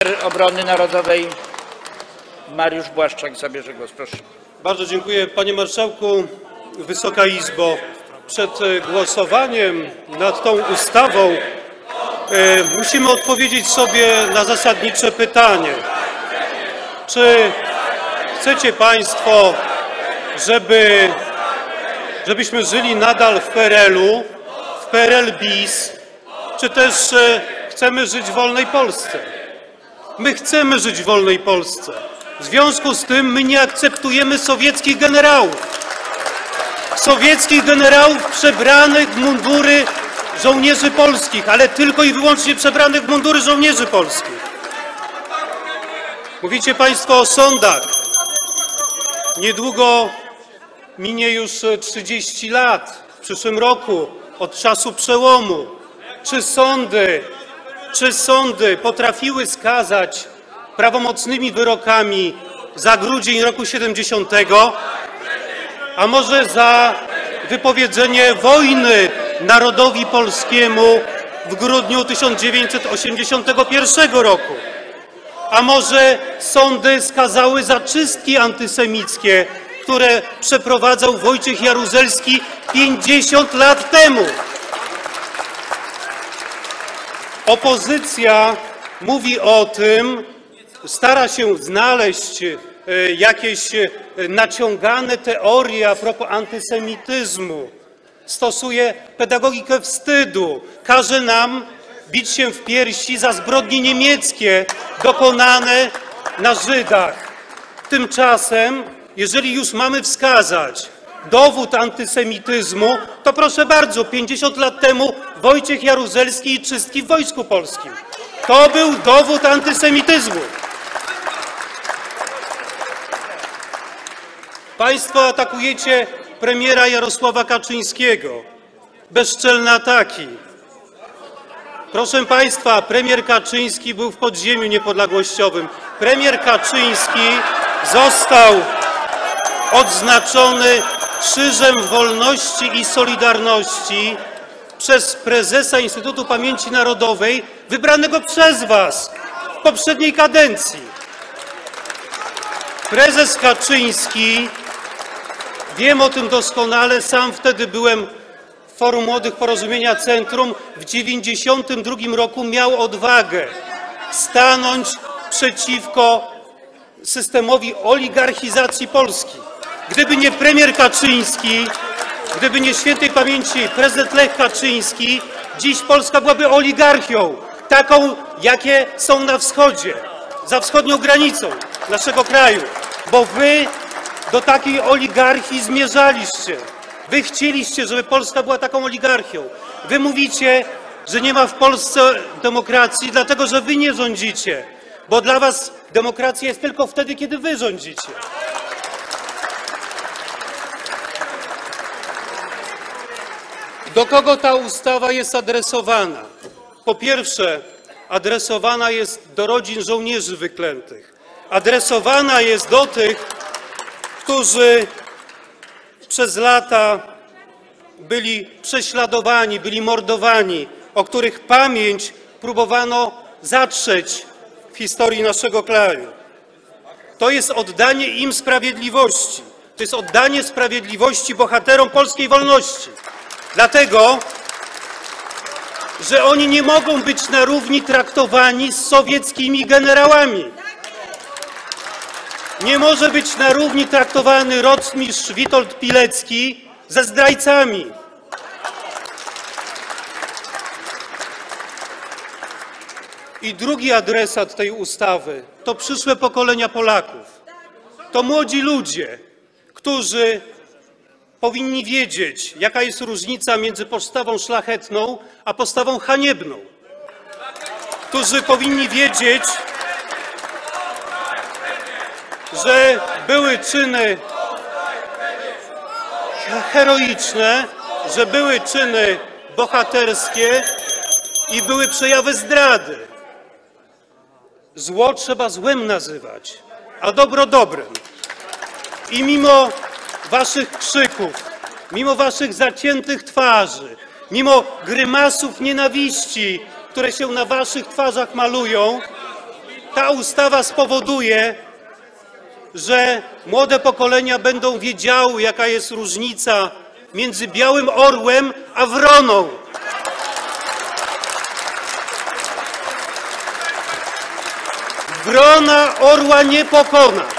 Obrony Narodowej Mariusz Błaszczak zabierze głos. Proszę. Bardzo dziękuję, panie marszałku. Wysoka Izbo, przed głosowaniem nad tą ustawą musimy odpowiedzieć sobie na zasadnicze pytanie. Czy chcecie państwo, żebyśmy żyli nadal w PRL-u, w PRL bis, czy też chcemy żyć w wolnej Polsce? My chcemy żyć w wolnej Polsce. W związku z tym my nie akceptujemy sowieckich generałów. Sowieckich generałów przebranych w mundury żołnierzy polskich, ale tylko i wyłącznie przebranych w mundury żołnierzy polskich. Mówicie państwo o sądach. Niedługo minie już 30 lat, w przyszłym roku, od czasu przełomu. Czy sądy potrafiły skazać prawomocnymi wyrokami za grudzień roku 70, a może za wypowiedzenie wojny narodowi polskiemu w grudniu 1981 roku? A może sądy skazały za czystki antysemickie, które przeprowadzał Wojciech Jaruzelski 50 lat temu? Opozycja mówi o tym, stara się znaleźć jakieś naciągane teorie a propos antysemityzmu. Stosuje pedagogikę wstydu. Każe nam bić się w piersi za zbrodnie niemieckie dokonane na Żydach. Tymczasem, jeżeli już mamy wskazać dowód antysemityzmu, to proszę bardzo, 50 lat temu Wojciech Jaruzelski i czystki w Wojsku Polskim. To był dowód antysemityzmu. Państwo atakujecie premiera Jarosława Kaczyńskiego. Bezczelne ataki. Proszę państwa, premier Kaczyński był w podziemiu niepodległościowym. Premier Kaczyński został odznaczony Krzyżem Wolności i Solidarności przez prezesa Instytutu Pamięci Narodowej wybranego przez was w poprzedniej kadencji. Prezes Kaczyński, wiem o tym doskonale, sam wtedy byłem w Forum Młodych Porozumienia Centrum, w 1992 roku miał odwagę stanąć przeciwko systemowi oligarchizacji Polski. Gdyby nie premier Kaczyński, gdyby nie świętej pamięci prezydent Lech Kaczyński, dziś Polska byłaby oligarchią, taką, jakie są na wschodzie, za wschodnią granicą naszego kraju, bo wy do takiej oligarchii zmierzaliście. Wy chcieliście, żeby Polska była taką oligarchią. Wy mówicie, że nie ma w Polsce demokracji, dlatego że wy nie rządzicie, bo dla was demokracja jest tylko wtedy, kiedy wy rządzicie. Do kogo ta ustawa jest adresowana? Po pierwsze, adresowana jest do rodzin żołnierzy wyklętych. Adresowana jest do tych, którzy przez lata byli prześladowani, byli mordowani, o których pamięć próbowano zatrzeć w historii naszego kraju. To jest oddanie im sprawiedliwości. To jest oddanie sprawiedliwości bohaterom polskiej wolności. Dlatego, że oni nie mogą być na równi traktowani z sowieckimi generałami. Nie może być na równi traktowany rotmistrz Witold Pilecki ze zdrajcami. I drugi adresat tej ustawy to przyszłe pokolenia Polaków. To młodzi ludzie, którzy powinni wiedzieć, jaka jest różnica między postawą szlachetną a postawą haniebną. Którzy powinni wiedzieć, że były czyny heroiczne, że były czyny bohaterskie i były przejawy zdrady. Zło trzeba złem nazywać, a dobro dobrem. I mimo waszych krzyków, mimo waszych zaciętych twarzy, mimo grymasów nienawiści, które się na waszych twarzach malują, ta ustawa spowoduje, że młode pokolenia będą wiedziały, jaka jest różnica między białym orłem a wroną. Wrona orła nie pokona.